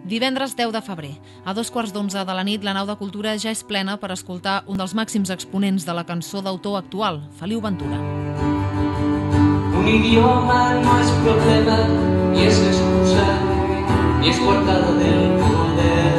Divendres 10 de febrer. A 2:15 de la nit, la nau de Cultura ja és plena per escoltar un dels màxims exponents de la cançó d'autor actual, Feliu Ventura. Un idioma no és problema, ni és excusa, ni és coartada del poder.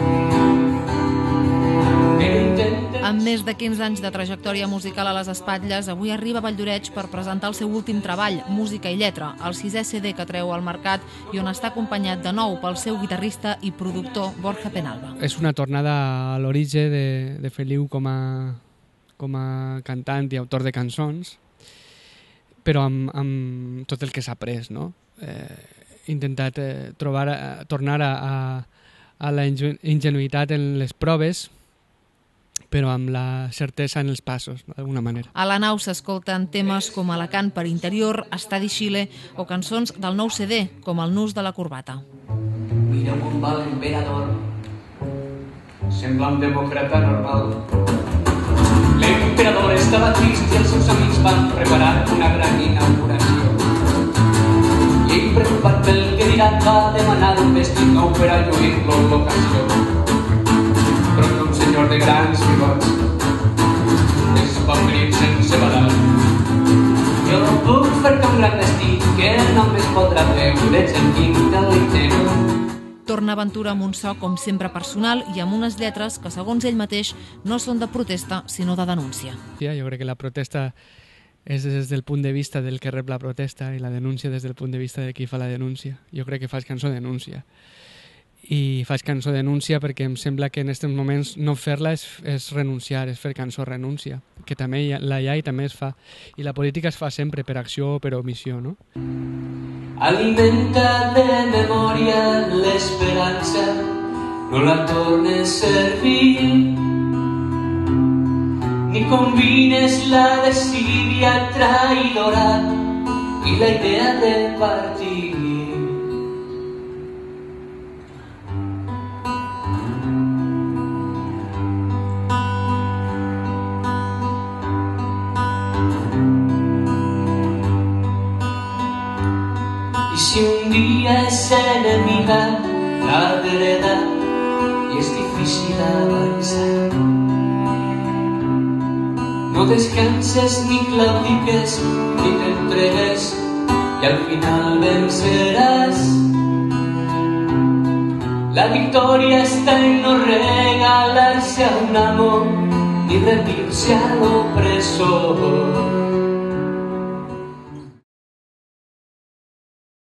Amb més de 15 anys de trajectòria musical a les espatlles, avui arriba a Valldoreix per presentar el seu últim treball, Música i lletra, el 6è CD que treu al mercat i on està acompanyat de nou pel seu guitarrista i productor Borja Penalba. És una tornada a l'origen de Feliu com a cantant i autor de cançons, però amb tot el que s'ha après, no? He intentat tornar a la ingenuïtat en les proves, però amb la certesa en els passos, d'alguna manera. A la nau s'escolten temes com Alacant per interior, Està di Xile o cançons del nou CD, com El nus de la corbata. Mireu on va l'emperador, sembla un demòcrata normal. L'emperador estava trist i els seus amics van preparar una gran inauguració. I ell, preocupat pel que diran, va demanar un vestit nou per a lluir-lo l'ocasió. Però que un senyor de grans bigots es va oferir sense badar. Jo puc fer-te un gran vestit que només podrà veure gent intel·ligent. Torna Ventura amb un so com sempre personal i amb unes lletres que, segons ell mateix, no són de protesta, sinó de denúncia. Jo crec que la protesta és des del punt de vista del que rep la protesta i la denúncia des del punt de vista de qui fa la denúncia. Jo crec que faig cançó denúncia. I faig cançó denúncia perquè em sembla que en aquests moments no fer-la és renunciar, és fer cançó renúncia, que també la hi ha i també es fa. I la política es fa sempre per acció o per omissió, no? Alimenta de memòria l'esperança, no la tornes servil, ni combines la desídia traïdora i la idea de partir. I si un dia és enemiga la vereda i és difícil avançar, no descanses ni claudiques ni t'entregues i al final venceràs. La victòria està en no regalar-se a un amor ni rendir-se a l'opressor.